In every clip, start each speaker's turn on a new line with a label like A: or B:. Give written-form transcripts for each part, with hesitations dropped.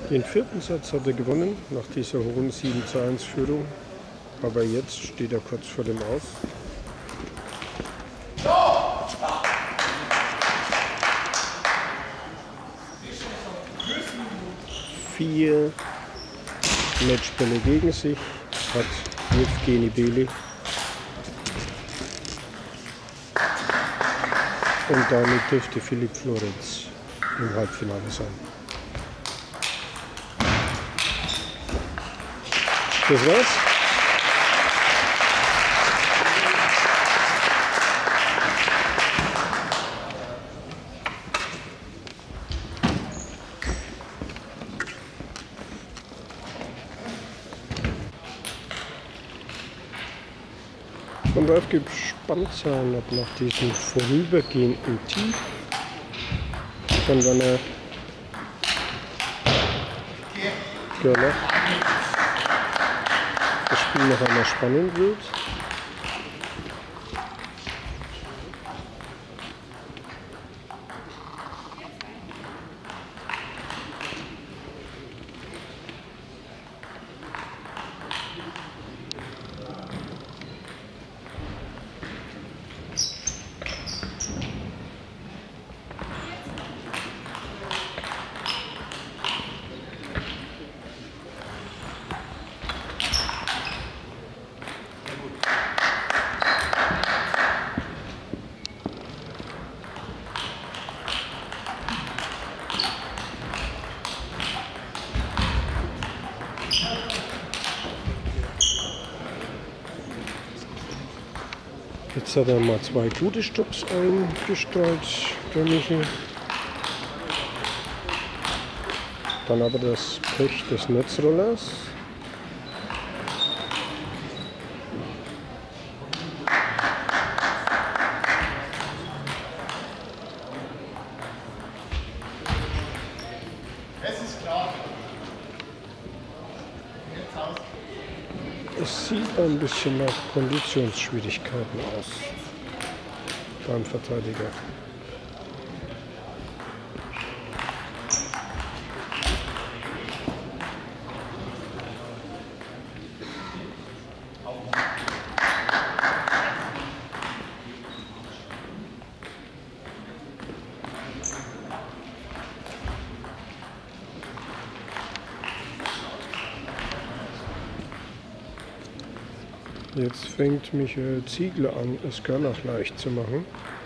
A: Den vierten Satz hat er gewonnen, nach dieser hohen 7:1 Führung. Aber jetzt steht er kurz vor dem Aus. Vier Matchbälle gegen sich hat Jewgeni Bely. Und damit dürfte Filip Florenz im Halbfinale sein. Das war's. Man darf gespannt sein, ob nach diesem vorübergehenden Tief von Werner Görlach das Spiel noch einmal spannend wird. Jetzt hat er mal 2 gute Stopps eingestreut, der Michel. Dann aber das Pech des Netzrollers. Es sieht ein bisschen nach Konditionsschwierigkeiten aus beim Verteidiger. Jetzt fängt Michael Ziegler an, es Görlach leicht zu machen.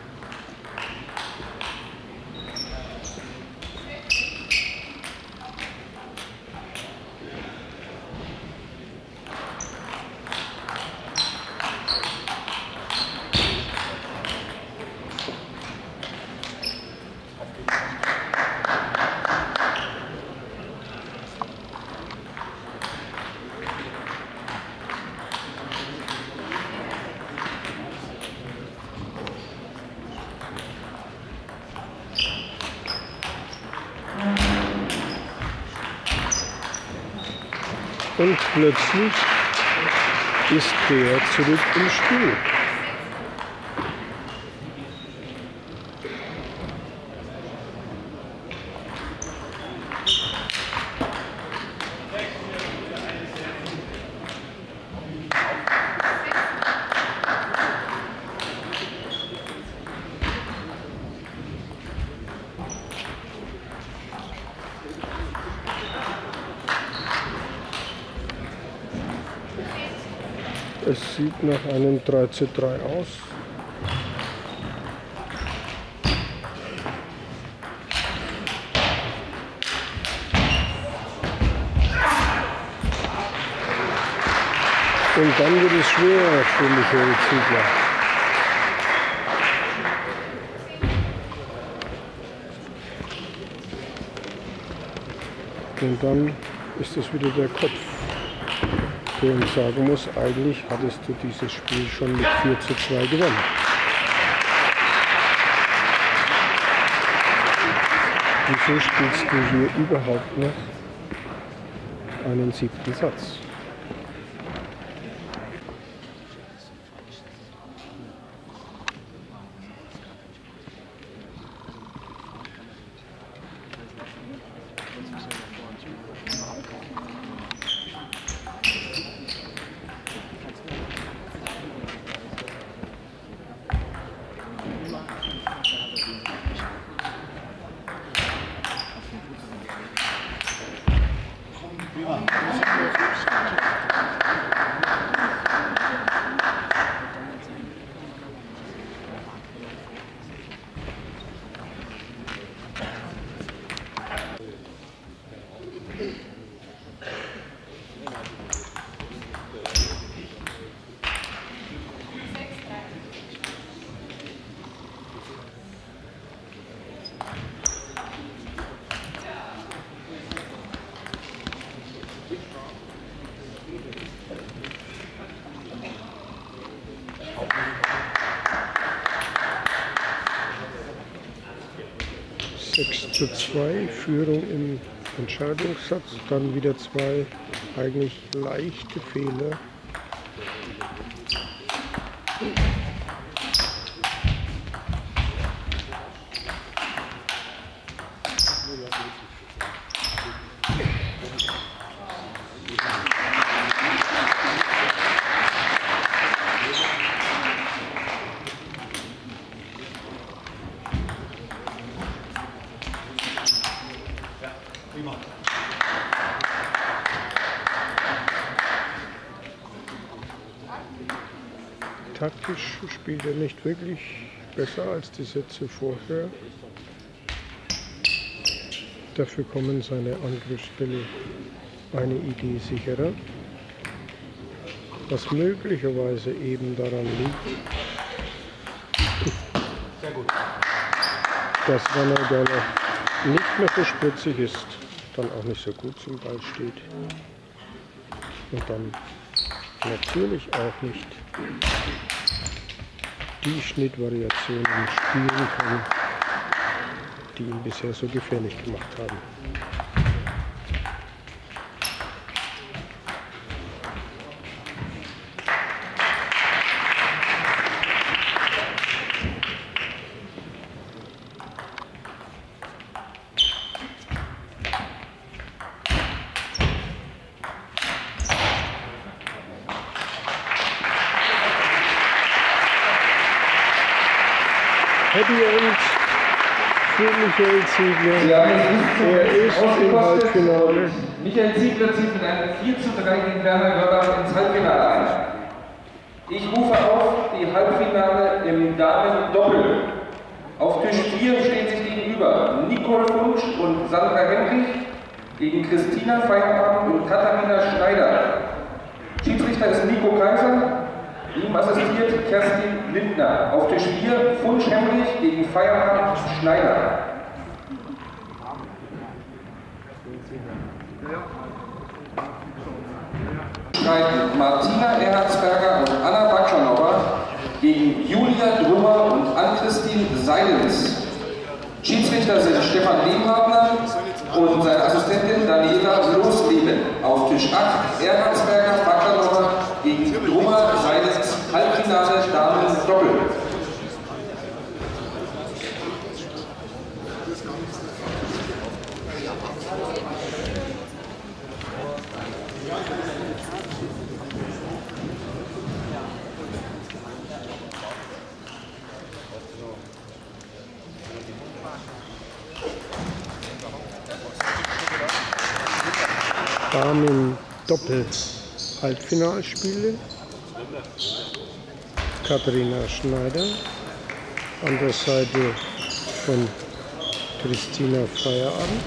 A: Und plötzlich ist der zurück im Spiel. Es sieht nach einem 3:3 aus. Und dann wird es schwer für Michael Ziegler. Und dann ist es wieder der Kopf, der uns sagen muss, eigentlich hattest du dieses Spiel schon mit 4:2 gewonnen. Wieso spielst du hier überhaupt noch einen 7. Satz? 6:2, Führung im Entscheidungssatz, dann wieder zwei eigentlich leichte Fehler. Taktisch spielt er nicht wirklich besser als die Sätze vorher. Dafür kommen seine Angriffsfälle eine Idee sicherer, was möglicherweise eben daran liegt, dass wenn er da noch nicht mehr so spritzig ist, dann auch nicht so gut zum Ball steht und dann natürlich auch nicht die Schnittvariationen spielen kann, die ihn bisher so gefährlich gemacht haben. Happy End für Michael Ziegler. Er ist im Halbfinale.
B: Michael Ziegler zieht mit einem 4:3 gegen Werner Görbach ins Halbfinale ein. Ich rufe auf die Halbfinale im Damen-Doppel. Auf Tisch 4 stehen sich gegenüber Nicole Funsch und Sandra Henrich gegen Christina Feierabend und Katharina Schneider. Schiedsrichter ist Nico Kaiser. Ihm assistiert Kerstin Lindner. Auf Tisch 4 Funsch Henrich gegen Feierabend Schneider. Streiten Martina Erhardsberger und Anna Bakschanova gegen Julia Drummer und Ann-Christine Seidens. Schiedsrichter sind Stefan Lehmhartner und seine Assistentin Daniela Losleben. Auf Tisch 8 Erhardsberger, Bakschanova gegen Drummer, Seidens, Halbfinale Damen Doppel.
A: Damen Doppel Halbfinalspiele. Katharina Schneider an der Seite von Christina Feierabend.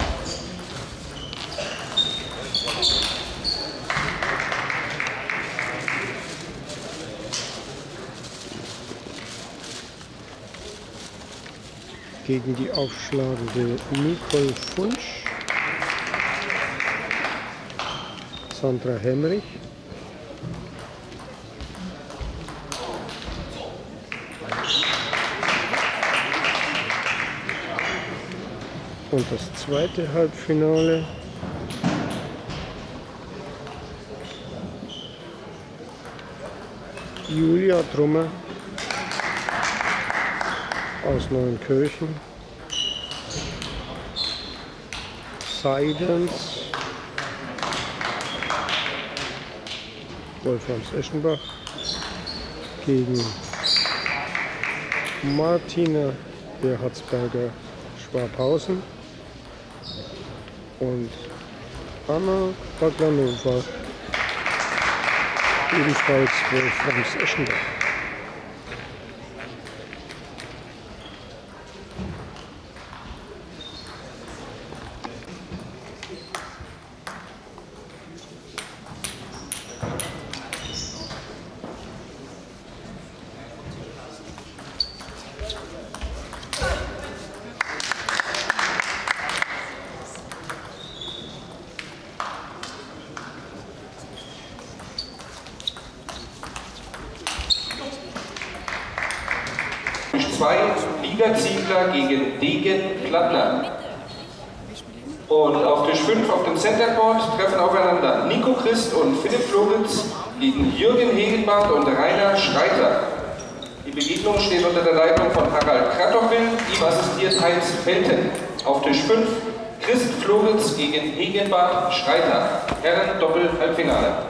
A: Gegen die aufschlagende Nicole Funsch. Sandra Hemrich. Und das zweite Halbfinale Julia Drummer aus Neuenkirchen, Seidens, Wolframs-Eschenbach gegen Martina Erhardsberger Schwabhausen und Anna Baklanova, ebenfalls Wolframs-Eschenbach.
B: Ida Ziegler gegen Degen Plattner. Und auf Tisch 5 auf dem Centercourt treffen aufeinander Nico Christ und Philipp Floritz gegen Jürgen Hegenbart und Rainer Schreiter. Die Begegnung steht unter der Leitung von Harald Kratochwil, ihm assistiert Heinz Felten. Auf Tisch 5 Christ Floritz gegen Hegenbart Schreiter. Herren Doppel Halbfinale.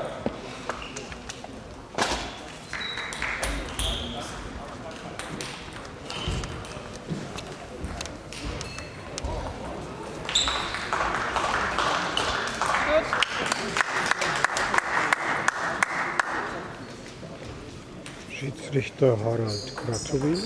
A: Schiedsrichter Harald Kratochwil.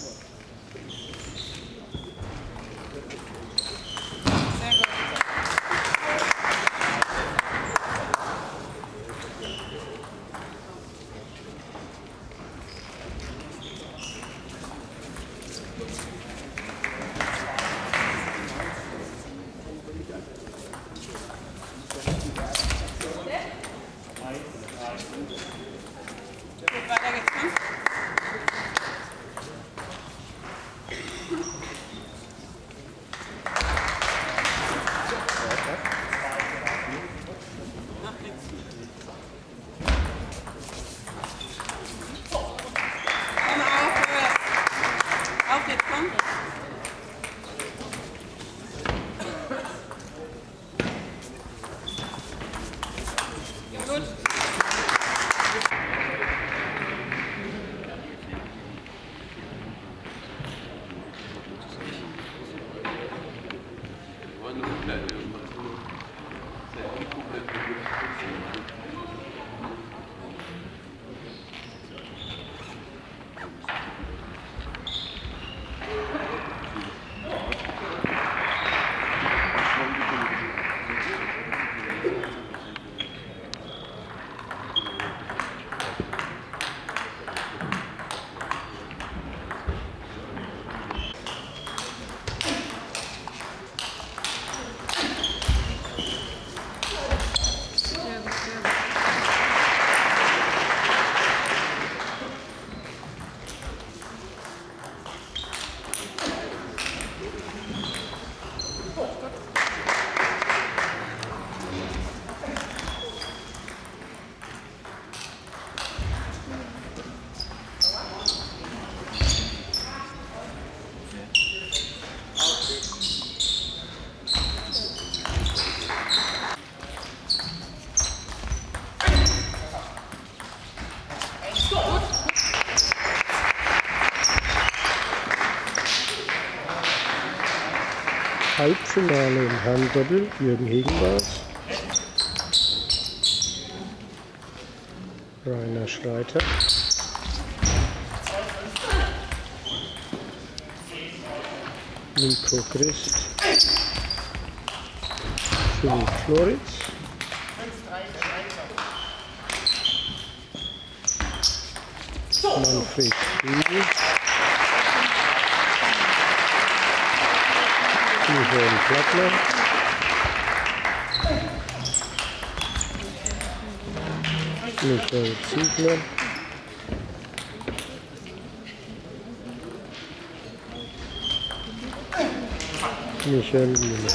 A: Halbfinale im Herrendoppel, Jürgen Hegenbart, Rainer Schreiter, Nico Christ, Philipp Floritz, Manfred Friedl, Michael Plattner, Michael Ziegler, Michael Müller.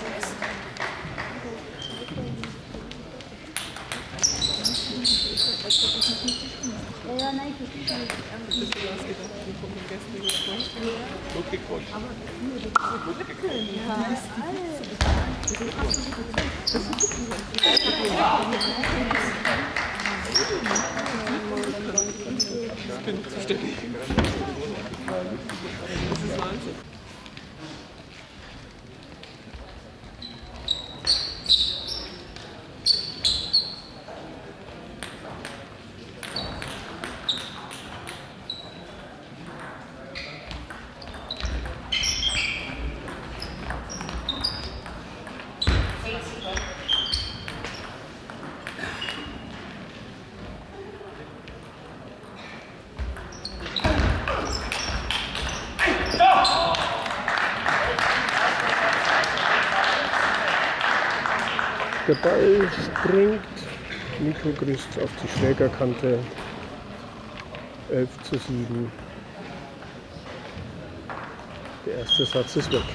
A: Der Ball springt, Nico Christ auf die Schlägerkante, 11:7. Der erste Satz ist weg.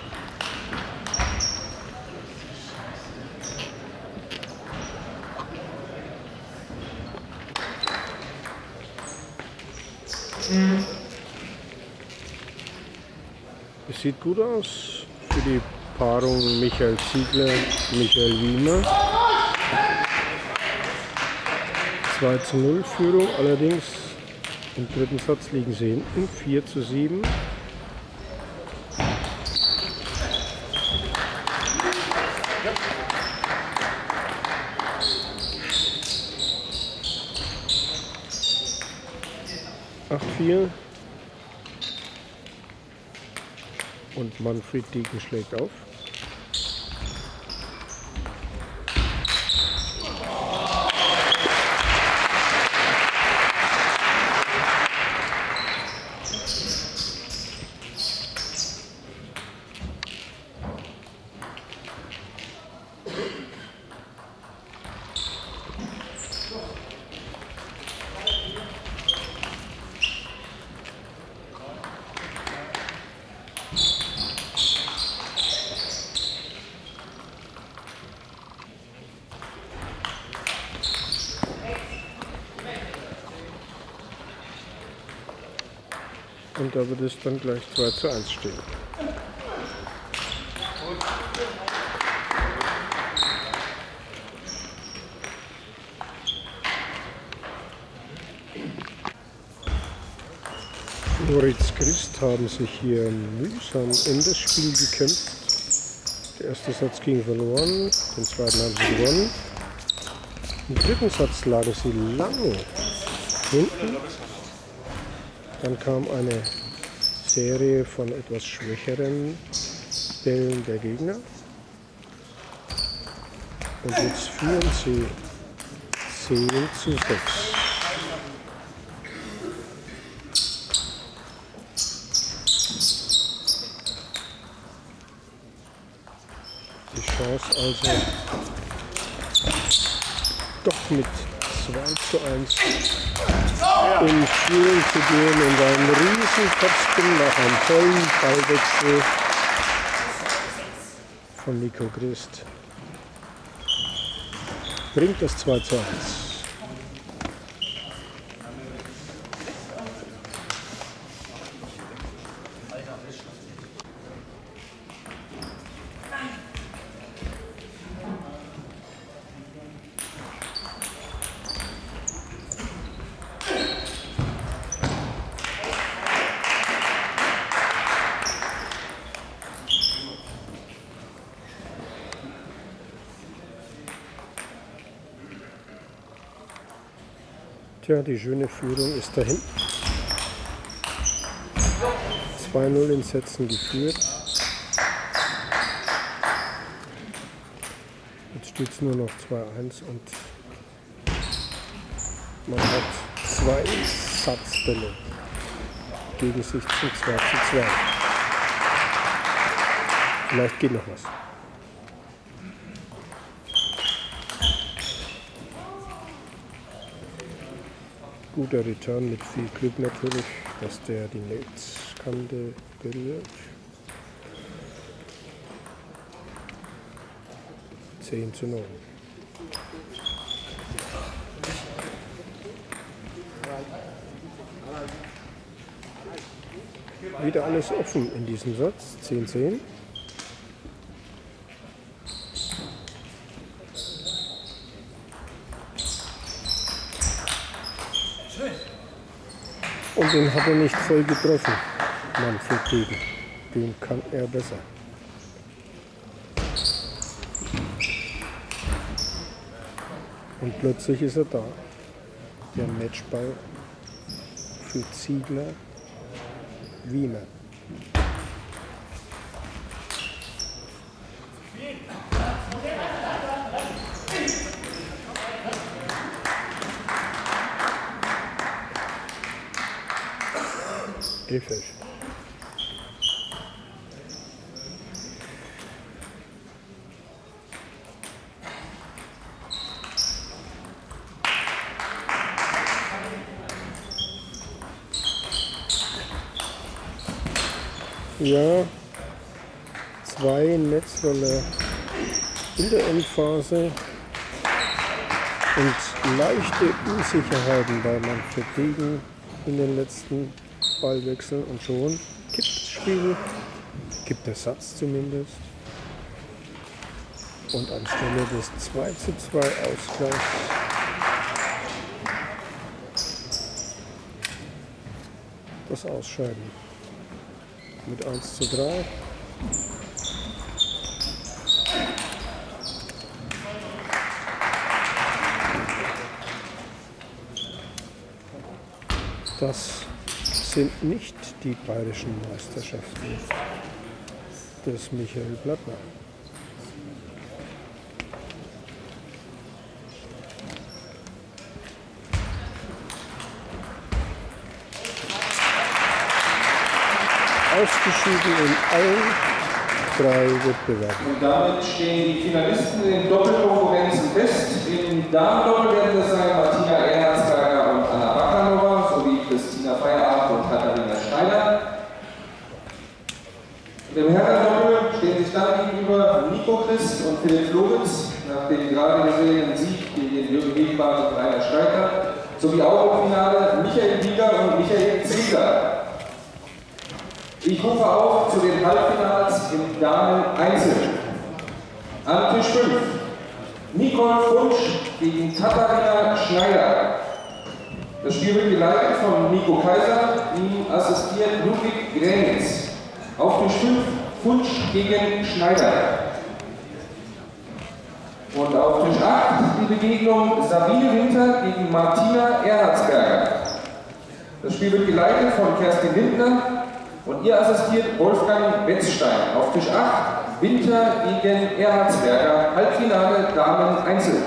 A: Es sieht gut aus für die Paarung Michael Ziegler, Michael Wiemer. 2:0 Führung, allerdings im dritten Satz liegen sie hinten, 4:7. Und Manfred Dieken schlägt auf. Und da wird es dann gleich 2:1 stehen. Moritz Christ haben sich hier mühsam in das Spiel gekämpft. Der erste Satz ging verloren, den zweiten haben sie gewonnen. Im dritten Satz lagen sie lange hinten. Dann kam eine Serie von etwas schwächeren Bällen der Gegner. Und jetzt führen sie 10:6. Die Chance also doch mit 2:1 in Führung zu gehen und einen riesen Topspin nach einem tollen Ballwechsel von Nico Christ bringt das 2:1. Tja, die schöne Führung ist dahin. 2:0 in Sätzen geführt. Jetzt steht es nur noch 2:1 und man hat 2 Satzbälle gegen sich zum 2:2. Vielleicht geht noch was. Guter Return mit viel Glück natürlich, dass der die Netzkante berührt. 10:9. Wieder alles offen in diesem Satz. 10:10. Und den hat er nicht voll getroffen, Manfred Dieken. Den kann er besser. Und plötzlich ist er da. Der Matchball für Ziegler, Wiemer. Griffig. Ja, 2 Netzroller in der Endphase und leichte Unsicherheiten bei Manfred Degen in den letzten Ballwechseln und schon kippt das Spiel, kippt der Satz zumindest. Und anstelle des 2:2 Ausgleichs das Ausscheiden mit 1:3. Das sind nicht die bayerischen Meisterschaften des Michael Blattner. Ausgeschieden in allen 3 Wettbewerben.
B: Und damit stehen die Finalisten in Doppelkonkurrenzen fest. Im Damendoppel werden das sein Martina Erhardsberger und Anna Bachanova sowie Christina Feierabend und Katharina Schneider. Im Herrendoppel stehen sich dann gegenüber Nico Christ und Philipp Floritz nach dem gerade gesehenen Sieg gegen Jürgen Gegenbart und Rainer Streicher, sowie auch im Finale Michael Wieger und Michael Zwieger. Ich rufe auf zu den Halbfinals im Damen-Einzel. An Tisch 5 Nicole Funsch gegen Katharina Schneider. Das Spiel wird geleitet von Nico Kaiser, ihm assistiert Ludwig Grenitz. Auf Tisch 5 Funsch gegen Schneider. Und auf Tisch 8 die Begegnung Sabine Winter gegen Martina Erhardsberger. Das Spiel wird geleitet von Kerstin Lindner. Und ihr assistiert Wolfgang Wetzstein. Auf Tisch 8 Winter gegen Erhardsberger, Halbfinale Damen Einzel.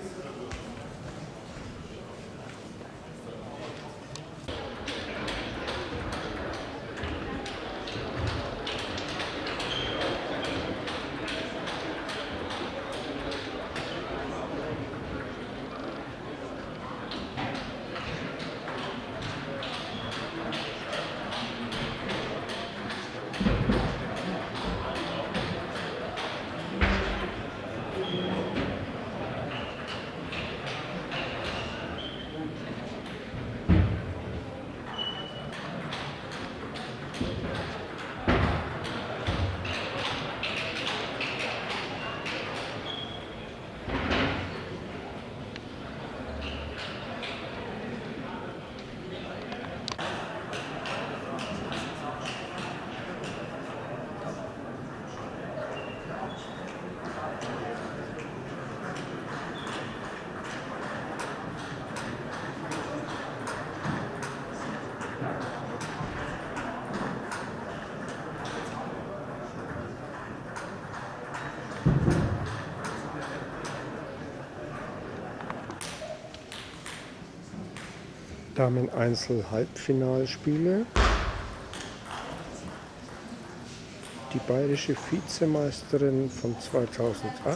A: Damen-Einzel-Halbfinalspiele. Die bayerische Vizemeisterin von 2008.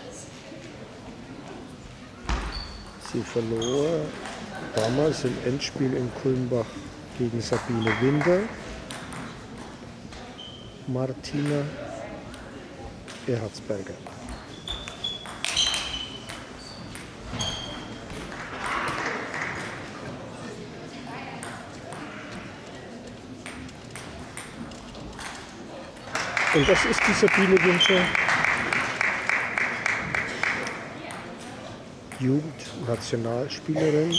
A: Sie verlor damals im Endspiel in Kulmbach gegen Sabine Winter. Martina Erhardsberger. Und das ist die Sabine Winter, Jugendnationalspielerin,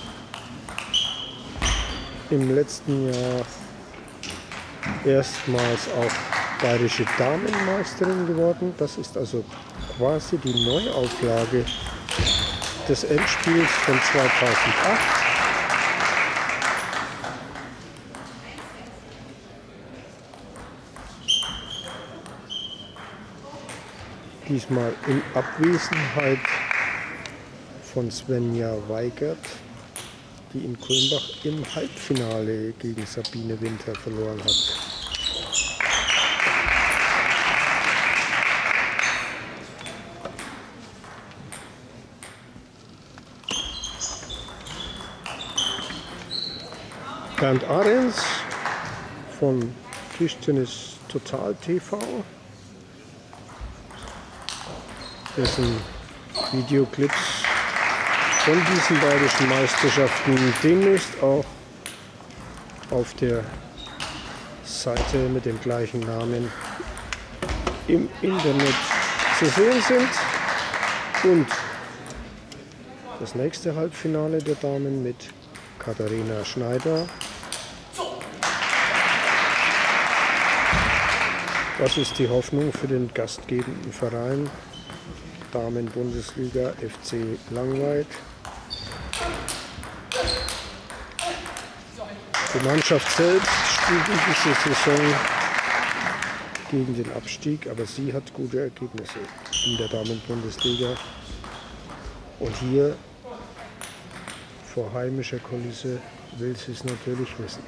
A: im letzten Jahr erstmals auch bayerische Damenmeisterin geworden. Das ist also quasi die Neuauflage des Endspiels von 2008. Diesmal in Abwesenheit von Svenja Weigert, die in Kulmbach im Halbfinale gegen Sabine Winter verloren hat. Bernd Ahrens von Tischtennis Total TV dessen Videoclips von diesen bayerischen Meisterschaften demnächst auch auf der Seite mit dem gleichen Namen im Internet zu sehen sind. Und das nächste Halbfinale der Damen mit Katharina Schneider. Das ist die Hoffnung für den gastgebenden Verein Damen-Bundesliga FC Langweid. Die Mannschaft selbst spielt in dieser Saison gegen den Abstieg, aber sie hat gute Ergebnisse in der Damen-Bundesliga. Und hier vor heimischer Kulisse will sie es natürlich wissen.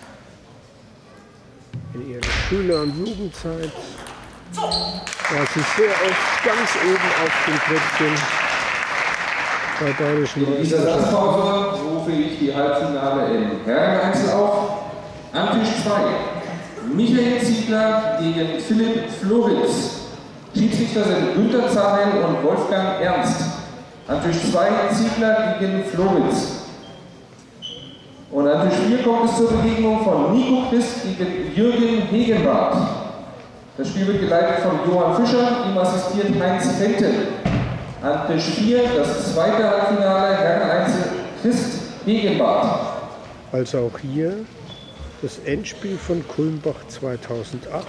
A: In ihrer Schüler- und Jugendzeit war sie sehr oft ganz oben auf dem Treppchen bei bayerischen
B: In dieser Satzpause rufe ich die Halbfinale im Herreneinzel auf. An Tisch 2 Michael Ziegler gegen Philipp Floritz. Schiedsrichter sind Günther Zahel und Wolfgang Ernst. An Tisch 2 Ziegler gegen Floritz. Und an Tisch 4 kommt es zur Begegnung von Nico Christ gegen Jürgen Hegenbart. Das Spiel wird geleitet von Johann Fischer, ihm assistiert Heinz Fenton. An Tisch 4 das zweite Halbfinale Herreneinzel Christ Hegenbart.
A: Also auch hier das Endspiel von Kulmbach 2008.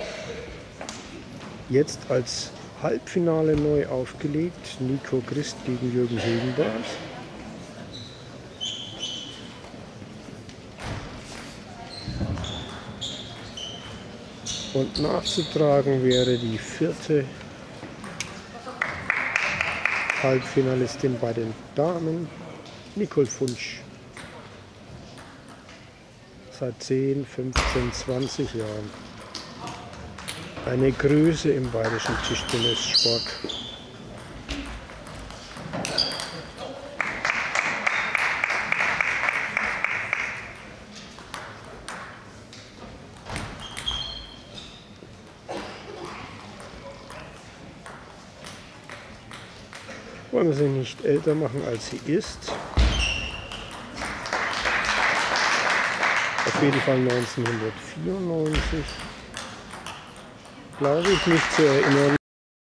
A: Jetzt als Halbfinale neu aufgelegt. Nico Christ gegen Jürgen Hegenbart. Und nachzutragen wäre die vierte Halbfinalistin bei den Damen, Nicole Funsch. Seit 10, 15, 20 Jahren. Eine Größe im bayerischen Tischtennissport. Wollen wir sie nicht älter machen, als sie ist. Auf jeden Fall 1994, glaube ich, mich zu erinnern.